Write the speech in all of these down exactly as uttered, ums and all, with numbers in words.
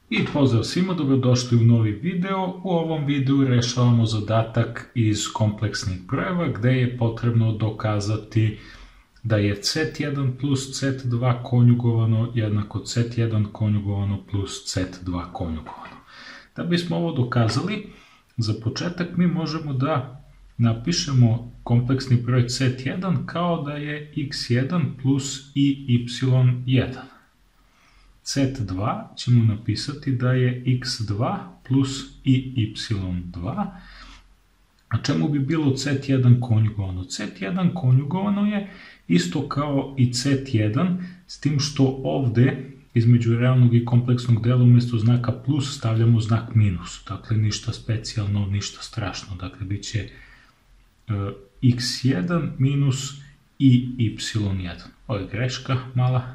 I pozdrav svima, dobrodošli u novi video. U ovom videu rešavamo zadatak iz kompleksnih brojeva gde je potrebno dokazati da je cet jedan plus cet dva konjugovano jednako cet jedan konjugovano plus cet dva konjugovano. Da bismo ovo dokazali, za početak mi možemo da napišemo kompleksni broj cet jedan kao da je x jedan plus i y jedan. cet dva ćemo napisati da je x dva plus i y dva, a čemu bi bilo cet jedan konjugovano? cet jedan konjugovano je isto kao i cet jedan, s tim što ovde između realnog i kompleksnog dela umjesto znaka plus stavljamo znak minus. Dakle, ništa specijalno, ništa strašno. Dakle, bit će x jedan minus i y jedan. Ovo je greška mala.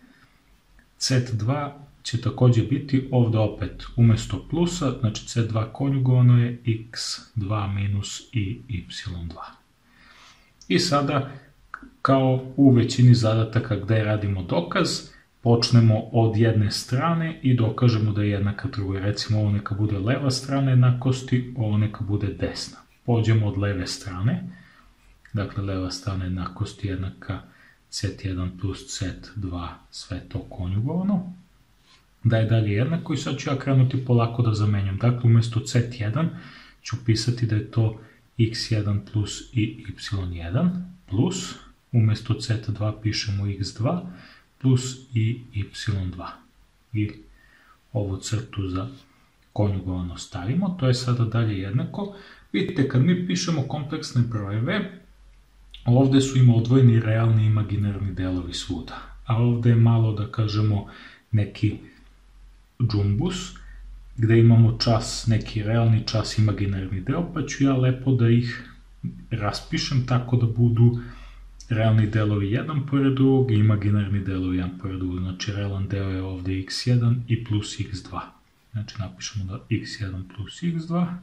cet dva će takođe biti ovde opet umjesto plusa, znači cet dva konjugovano je x dva minus i y dva. I sada, kao u većini zadataka gde radimo dokaz, počnemo od jedne strane i dokažemo da je jednaka drugoj. Recimo, ovo neka bude leva strana jednakosti, ovo neka bude desna. Pođemo od leve strane, dakle leva strana jednakosti jednaka cet jedan plus cet dva, sve to konjugovano, da je dalje jednako i sad ću ja krenuti polako da zamenjam. Dakle, umjesto cet jedan ću pisati da je to x jedan plus i y jedan, plus, umjesto cet dva pišemo x dva, plus i y dva. I ovu crtu za konjugovano stavimo, to je sada dalje jednako. Vidite, kad mi pišemo kompleksne brojeve, ovde su im odvojeni realni i imaginarni delovi svuda, a ovde je malo, da kažemo, neki džumbus, gde imamo čas, neki realni čas, imaginarni deo, pa ću ja lepo da ih raspišem tako da budu realni delovi jedan pored drugog i imaginarni delovi jedan pored drugog. Znači, realan deo je ovde x jedan i plus x dva. Znači, napišemo da x jedan plus x dva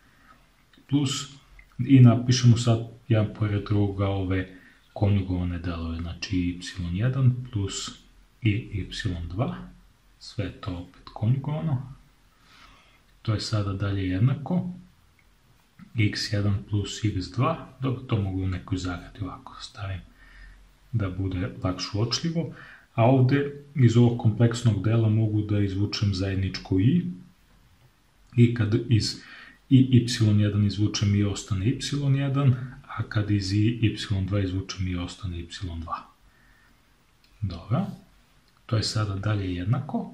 plus i napišemo sad jedan pored drugoga ove konjugovane delove, znači y jedan plus i y dva, sve to opet konjugovano. To je sada dalje jednako x jedan plus x dva, dobro, to mogu u nekoj zagradi ovako stavim da bude lakše uočljivo, a ovde iz ovog kompleksnog dela mogu da izvučem zajedničko i, i kad iz i y jedan izvučem i ostane y jedan, a kad iz i y dva izvučem i ostane y dva. Dobro, to je sada dalje jednako.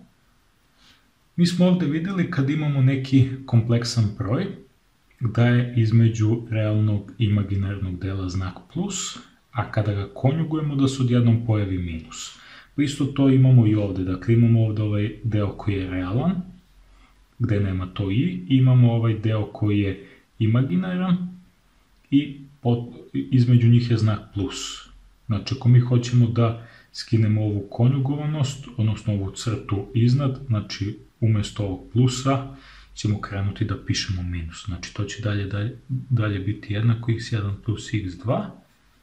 Mi smo ovde videli kad imamo neki kompleksan broj, da je između realnog i imaginarnog dela znak plus, a kada ga konjugujemo da se odjednom pojavi minus. Isto to imamo i ovde, dakle imamo ovde ovaj deo koji je realan, gde nema to i, imamo ovaj deo koji je imaginaran i između njih je znak plus. Znači, ako mi hoćemo da skinemo ovu konjugovanost, odnosno ovu crtu iznad, znači umjesto ovog plusa ćemo krenuti da pišemo minus. Znači, to će dalje, dalje, dalje biti jednako x jedan plus x dva,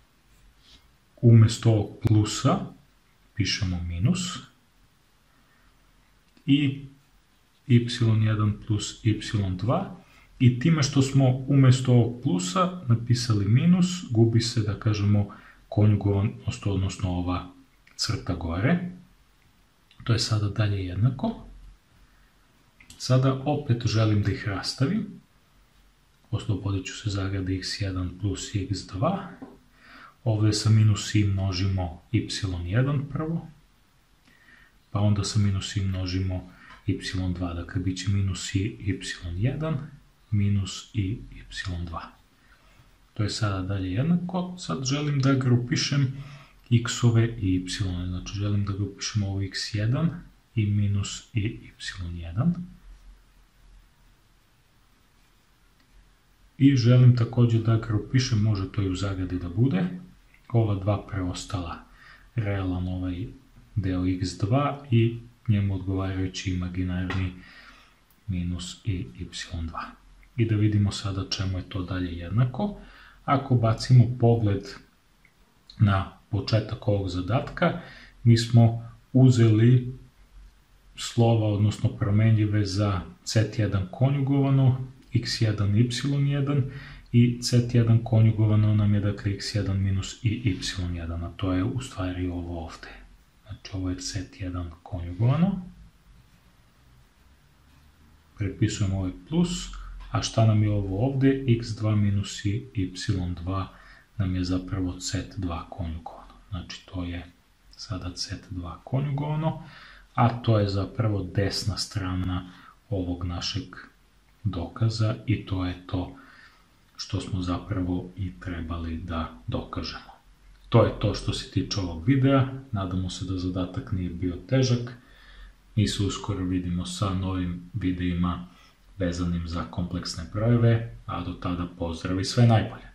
umjesto ovog plusa pišemo minus i y jedan plus y dva i time što smo umjesto ovog plusa napisali minus, gubi se, da kažemo, konjugovanost, odnosno ova crta gore. To je sada dalje jednako. Sada opet želim da ih rastavim. Oslobodit ću se zagrade x jedan plus x dva. Ovde sa minus i množimo y jedan prvo, pa onda sa minus i množimo y dva, dakle bit će minus i y jedan minus i y dva. To je sada dalje jednako. Sad želim da grupišem x-ove i y, znači želim da grupišem ovo x jedan i minus i y jedan. I želim takođe da grupišem, može to i u zagradi da bude, ova dva preostala, realan ovaj deo x dva i njemu odgovarajući imaginarni minus i y dva. I da vidimo sada čemu je to dalje jednako. Ako bacimo pogled na početak ovog zadatka, mi smo uzeli slova, odnosno promenljive za C jedan konjugovano, x jedan, y jedan i C jedan konjugovano nam je dakle x jedan minus i y jedan, a to je u stvari ovo ovde. Znači ovo je C jedan konjugovano. Prepisujemo ovaj plus, a šta nam je ovo ovde? x dva minus i y dva nam je zapravo C dva konjugovano. Znači to je sada C dva konjugovano, a to je zapravo desna strana ovog našeg dokaza i to je to što smo zapravo i trebali da dokažemo. To je to što se tiče ovog videa, nadamo se da zadatak nije bio težak. Mi se uskoro vidimo sa novim videima vezanim za kompleksne brojeve, a do tada pozdrav i sve najbolje!